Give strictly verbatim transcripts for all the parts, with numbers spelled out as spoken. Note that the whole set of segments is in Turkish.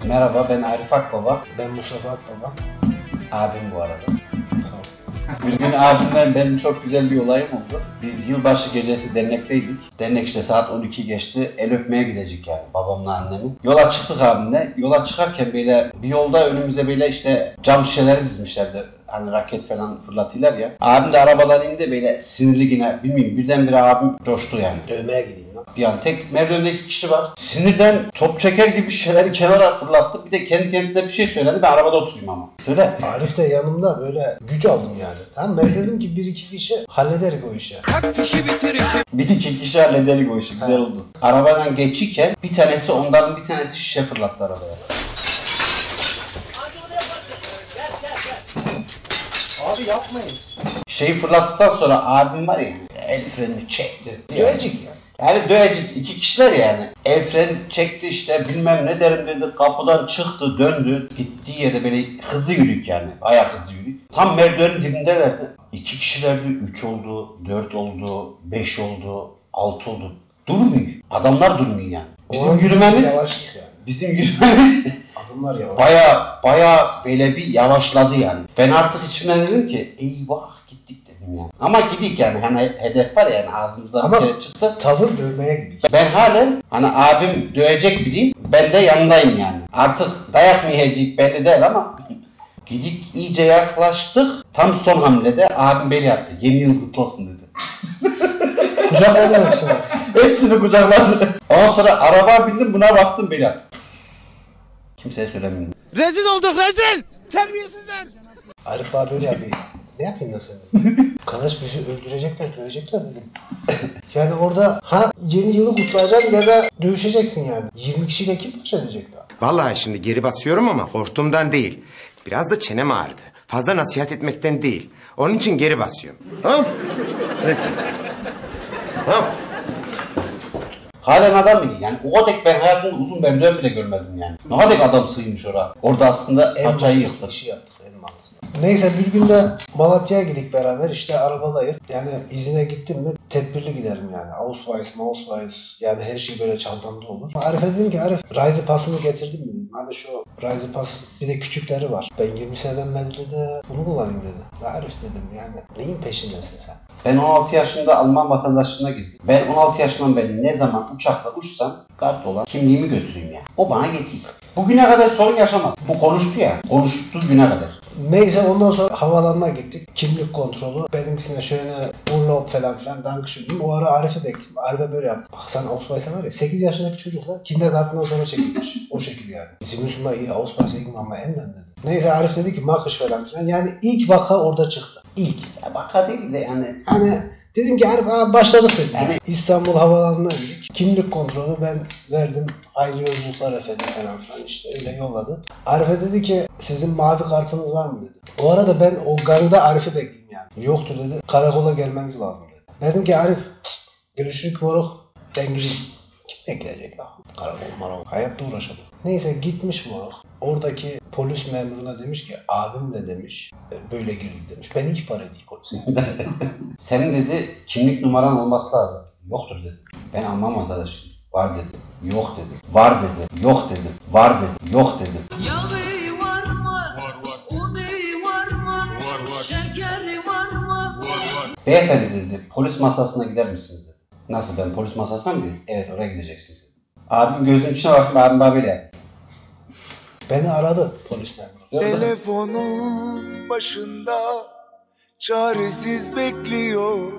Merhaba, ben Arif Akbaba. Ben Mustafa Akbaba. Abim bu arada. Sağ ol. Bir gün abimden benim çok güzel bir olayım oldu. Biz yılbaşı gecesi dernekteydik. Dernek işte saat on iki geçti. El öpmeye gidecek yani babamla annemin. Yola çıktık abimle. Yola çıkarken böyle bir yolda önümüze böyle işte cam şişeleri dizmişlerdi. Hani raket falan fırlatıyorlar ya. Abim de arabadan indi böyle sinirli yine. Bilmiyorum birdenbire abim coştu yani. Dövmeye gideyim lan. Bir an tek merdivende iki kişi var. Sinirden top çeker gibi şeyleri kenara fırlattı. Bir de kendi kendisine bir şey söyledi. Ben arabada oturayım ama. Söyle. Arif de yanımda böyle güç aldım yani. Tamam ben dedim ki bir iki kişi hallederik o işi. Bir iki kişi hallederik o işi. Güzel Ha. oldu. Arabadan geçirken bir tanesi onların bir tanesi şişe fırlattı arabaya. Abi yapmayın. Şeyi fırlattıktan sonra abim var ya el frenini çekti. Dövecek yani. Yani dövecek iki kişiler yani. El freni çekti işte bilmem ne derim dedi. Kapıdan çıktı döndü. Gittiği yerde böyle hızlı yürük yani. Bayağı hızlı yürük. Tam merdivenin dibindelerdi. İki kişilerdi. Üç oldu. Dört oldu. Beş oldu. Altı oldu. Durmuyor. Adamlar durmuyor yani. Bizim yürümemiz. Yavaşlık yani. Bizim yürümemiz. Adımlar yavaş. Baya baya böyle bir yavaşladı yani. Ben artık içimden dedim ki eyvah gittik dedim yani. Ama gidik yani hani hedef var yani ağzımızdan ama bir kere çıktı. tavır dövmeye gidiyor. Ben halen hani abim dövecek biriyim ben de yanındayım yani. Artık dayak mı yiyecek belli değil ama gidik iyice yaklaştık. Tam son hamlede abim beni yaptı. Yeni yılınız kutlu olsun dedi. Kucakladım hepsini. Hepsini kucakladı. Ondan sonra arabaya bindim buna baktım beni yaptı. Kimseye söylemiyorum. Rezil olduk rezil! Terbiyesizler! Arif abi böyle yapıyor. Ne yapayım lan sen? Kardeş bizi öldürecekler, dövecekler dedim. Yani orada ha yeni yılı kutlayacaksın ya da dövüşeceksin yani. yirmi kişiyle kim baş edecek daha? Vallahi şimdi geri basıyorum ama hortumdan değil. Biraz da çenem ağrıdı. Fazla nasihat etmekten değil. Onun için geri basıyorum. Tamam? Peki. Tamam. Halen adam bile yani o kadar ben hayatımda uzun merdiven bile görmedim yani. Ne kadar adam sığmış oraya. Orada aslında En paçayı mantıklı yıktık. işi yaptık. En mantıklı. Neyse bir gün de Malatya'ya gidik beraber işte arabadayız. Yani izine gittim mi tedbirli giderim yani. Ausweis, Mausweis yani her şey böyle çantamda olur. Arif'e dedim ki Arif Reise Pass'ını getirdim mi dedim. Hani şu Reise Pass bir de küçükleri var. Ben yirmi seneden beri de bunu kullanayım dedi. Arif dedim yani neyin peşindesin sen? Ben on altı yaşında Alman vatandaşlığına girdim. Ben on altı yaşından beri ne zaman uçakla uçsam kart olan kimliğimi götüreyim yani. O bana getireyim. Bugüne kadar sorun yaşamadım. Bu konuştu ya. Konuştuğu güne kadar. Neyse ondan sonra havalanına gittik. Kimlik kontrolü. Benimkisine şöyle urlaub falan filan dankışıyordum. O ara Arif'i bekledim. Arif'e böyle yaptı. Bak sen Ausweis'e var ya sekiz yaşındaki çocukla kindergarten'dan sonra çekilmiş. O şekil yani. Bizim Müslüman iyi Ausweis'e gitmem ama enden dedi. Neyse Arif dedi ki makış falan filan. Yani ilk vaka orada çıktı. İlk. Ya vaka değil de yani. Hani dedim ki Arif abi başladık dedim. Yani İstanbul Havalanı'na indik. Kimlik kontrolü ben verdim. Hayırlı yolculuklar efendim falan filan işte öyle yolladı. Arif'e dedi ki sizin mavi kartınız var mı dedi. O arada ben o gangda Arif'i bekleyeyim yani. Yoktur dedi. Karakola gelmeniz lazım dedi. Dedim ki Arif görüşürük moruk ben gireyim. Kim bekleyecek ya? Karakol marakol. Hayatta uğraşamam. Neyse gitmiş moruk. Oradaki polis memuruna demiş ki abim de demiş böyle girdik demiş. Ben hiç para değil polise. senin dedi kimlik numaran olması lazım. Yoktur dedi. Ben almam arkadaşım. Var dedi. Yok dedi. Var dedi. Yok dedi. Var dedi. Yok dedi. Yağı var mı? Var var. Unu var mı? Var var. Şekeri var mı? Var var. Beyefendi dedi polis masasına gider misiniz dedi. Nasıl ben polis masasına mı gideyim? Evet oraya gideceksiniz dedi. Abim gözünün içine baktım abim böyle yaptı. Beni aradı polis memuru. Telefonun başında çaresiz bekliyor.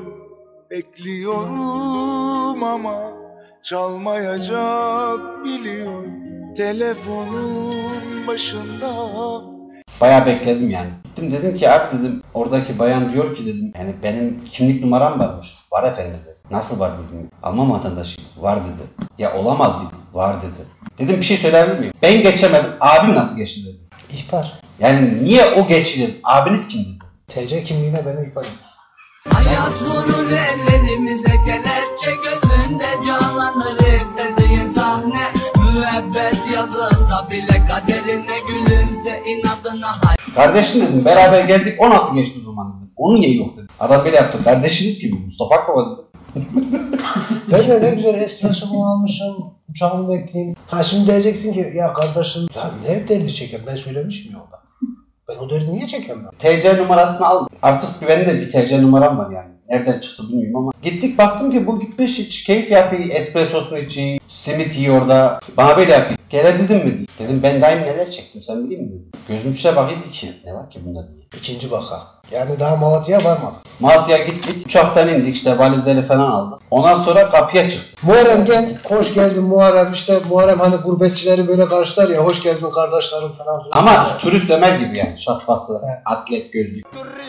Bekliyorum ama çalmayacak biliyor. Telefonun başında. Bayağı bekledim yani. Gittim dedim ki abi dedim oradaki bayan diyor ki dedim yani benim kimlik numaram varmış. Var efendim dedi. Nasıl var dedim. Alman vatandaşı var dedi. Ya olamaz dedi. Var dedi. Dedim bir şey söyleyebilir miyim? Ben geçemedim. Abim nasıl geçti dedi. İhbar. Yani niye o geçti dedi. Abiniz kim dedi. T C kimliğine beni ihbar edin. Hayat vurur ellerimize kelepçe gözünde canlanır istediğin sahne. Müebbet yazılsa bile kaderine gülümse inadına hay. Kardeşim dedim beraber geldik o nasıl geçti o zaman dedim. Onun niye yok dedim. Adam böyle yaptı. Kardeşiniz kim? Mustafa Akbaba dedi. Ben de ne güzel espressomu almışım. uçağımı bekleyeyim. Ha şimdi diyeceksin ki ya kardeşim ya ne derdi çeken ben söylemişim yolda. Ben o derdi niye çekemem? T C numarasını al. Artık benim de bir T C numaram var yani. Nereden çıktı bilmiyorum ama. Gittik baktım ki bu gitmiş hiç keyif yapıyor. Espressosunu içiyor. Simit yiyor orada. Bana böyle yapıyor. Gelebildin mi? Dedim ben daim neler çektim sen biliyor musun? Gözüm içine bakıyordu ki. Ne var ki bunda diye. İkinci vaka. Yani daha Malatya'ya varmadık. Malatya'ya gittik. Uçaktan indik işte valizleri falan aldık. Ondan sonra kapıya çıktık. Muharrem gel. Hoş geldin Muharrem. İşte Muharrem hani gurbetçileri böyle karşılar ya. Hoş geldin kardeşlerim falan filan. Ama turist Ömer gibi yani. Şapkası, atlet gözlük.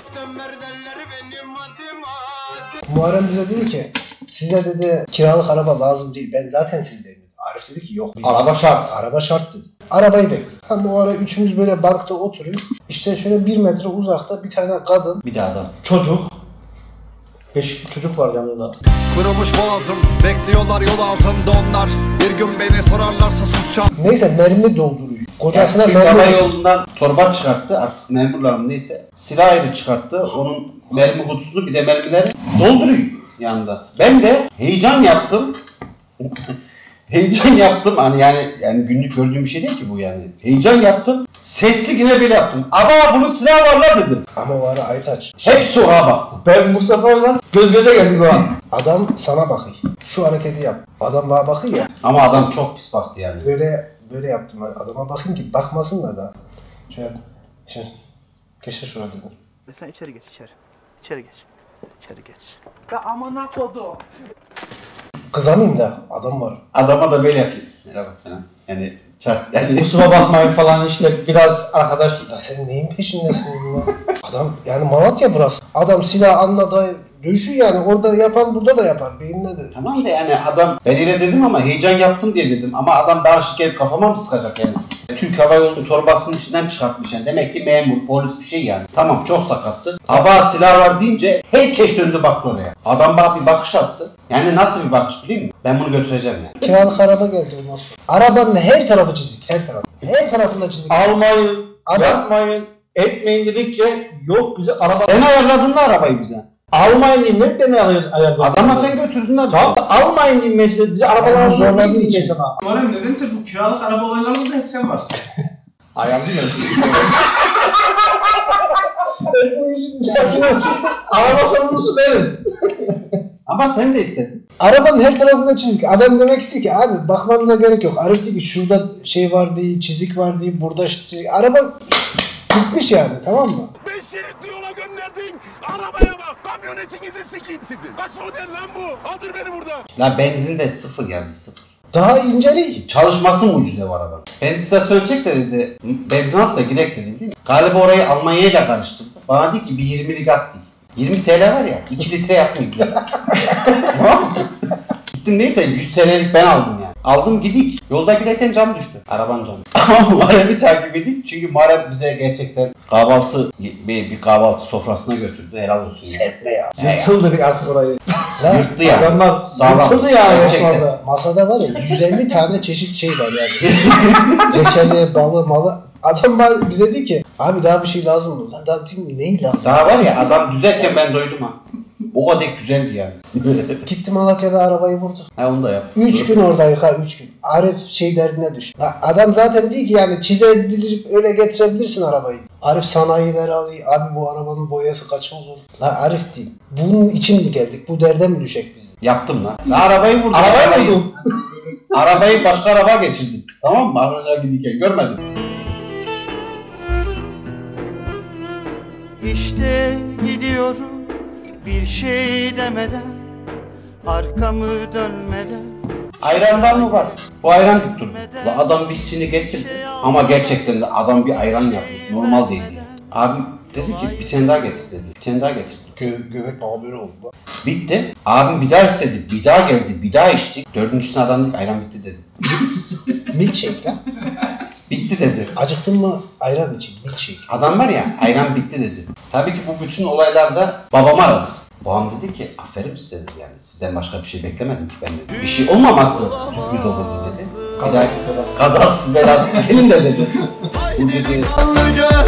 Muharrem bize dedi ki size dedi kiralık araba lazım değil. Ben zaten sizdeyim. Arif dedi ki yok. Araba şart. Araba şart dedi. Arabayı bekledik. Tam o ara üçümüz böyle bankta oturuyor. İşte şöyle bir metre uzakta bir tane kadın. Bir de adam. Çocuk. Beş çocuk var yanında. Kırılmış boğazım, bekliyorlar yol altında onlar. Bir gün beni sorarlarsa susacağım. Neyse mermi dolduruyor. Kocasına Yani Türk Hava mermi... Yolu'ndan torba çıkarttı. Artık memurlarım neyse. Silah ayrı çıkarttı. Onun mermi kutusunu bir de mermileri dolduruyor yanında. Ben de heyecan yaptım. Heyecan yaptım hani yani yani günlük gördüğüm bir şey değil ki bu yani. Heyecan yaptım. Sesli yine böyle yaptım. Ama bunun silahı var lan dedim. Ama o ara Aytaç. Hepsi ona baktım. Ben Mustafa'yla göz göze geldik o an. Adam sana bakıyor. Şu hareketi yap. Adam bana bakıyor ya. Ama adam çok pis baktı yani. Böyle böyle yaptım. Adama bakayım ki bakmasın da da. Şöyle şimdi geçe şuraya dedim. Sen içeri geç içeri. İçeri geç. İçeri geç. Be amına kodum. Kızamayayım da adam var. Adama da böyle yapayım. Merhaba falan. Yani çak yani. Kusura bakmayın falan işte biraz arkadaş. Ya sen neyin peşindesin ya? Adam yani Malatya burası. Adam silah anladı. Dövüşüyor yani orada yapan burada da yapar. Beyinle de. Tamam da yani adam ben öyle dedim ama heyecan yaptım diye dedim. Ama adam bana şimdi gelip kafama mı sıkacak yani? Türk Hava Yolu torbasının içinden çıkartmış yani. Demek ki memur, polis bir şey yani. Tamam çok sakattı. Aba silah var deyince herkes döndü baktı oraya. Adam bana bir bakış attı. Yani nasıl bir bakış biliyor musun? Ben bunu götüreceğim yani. Kiralık araba geldi ondan sonra. Arabanın her tarafı çizik. Her tarafı. Her tarafında çizik. Almayın, Adam- yapmayın, etmeyin dedikçe yok bize araba... Sen ayarladın da arabayı bize. Almayın diyeyim ne beni ayarladın? Adama sen götürdün de. Tamam da almayın diyeyim mesela bize arabalar Yani zorladığı zorladığı için. için. Muharrem nedense bu kiralık araba olaylarında hep sen varsın. Ayarlayayım bu işin araba sorumlusu benim. Ama sen de istedin. Arabanın her tarafında çizik. Adam demek istiyor ki abi bakmanıza gerek yok. Arif diyor ki şurada şey var diye, çizik var diye, burada çizik. Araba bitmiş yani tamam mı? Beş şeritli yola gönderdin. Arabaya bak. Kamyonetinizi sikeyim sizin. Kaç model lan bu? Aldır beni buradan. La benzin de sıfır yazıyor sıfır. Daha inceli. Çalışması mucize var araba. Benzin istasyonu çek de dedi. Benzin al da gidek dedi değil mi? Galiba orayı Almanya ile karıştırdı. Bana dedi ki bir yirmilik at değil. yirmi T L var ya iki litre yapmıyor. Tamam mı? Gittim neyse yüz T L'lik ben aldım yani. Aldım gidik. Yolda giderken cam düştü. Araban camı. Ama Muharrem'i takip edik. Çünkü Muharrem bize gerçekten kahvaltı bir, bir kahvaltı sofrasına götürdü. Helal olsun. Yani. Serpme ya. Yırtıldık artık orayı. Lan Yırttı yani. Adamlar Sağlam. yırtıldı yani Gerçekten. resmen. masada var ya yüz elli tane çeşit şey var yani. Reçeli, balı, malı. Adam bana- bize dedi ki abi daha bir şey lazım mı? Lan daha dedim neyi lazım? Daha var ya adam düzerken ben doydum ha. O kadar güzeldi yani. Gitti Malatya'da arabayı vurdu. Ha onu da yaptım. Üç gün oradayız ha üç gün. Arif şey derdine düştü. La adam zaten değil ki yani çizebilir öyle getirebilirsin arabayı. Arif sanayileri alıyor. Abi bu arabanın boyası kaç olur? La Arif değil. Bunun için mi geldik? Bu derde mi düşecek biz? Yaptım lan. La arabayı vurdum. Arabayı mı vurdun? Arabayı başka araba geçirdim. Tamam mı? Arabalar giderken görmedim. İşte gidiyorum bir şey demeden, arkamı dönmeden. Ayran var mı var? Bu ayran tuttum. La adam bir sini getirdi. Ama gerçekten de adam bir ayran yapmış. Normal değil yani. Abim dedi ki bir tane daha getir dedi. Bir tane daha getir. Gö göbek bana böyle oldu. Bak. Bitti. Abim bir daha istedi. Bir daha geldi. Bir daha içtik. Dördüncüsüne adam dedi ayran bitti dedi. Milkshake lan. Bitti dedi. Acıktın mı ayran için milkshake. Adam var ya ayran bitti dedi. Tabii ki bu bütün olaylarda babamı aradık. Babam dedi ki aferin size dedi yani. Sizden başka bir şey beklemedim ki ben dedi. Bir şey olmaması sürpriz olurdu dedi. Bir daha kazasız belasız gelin de dedi. Bu dedi.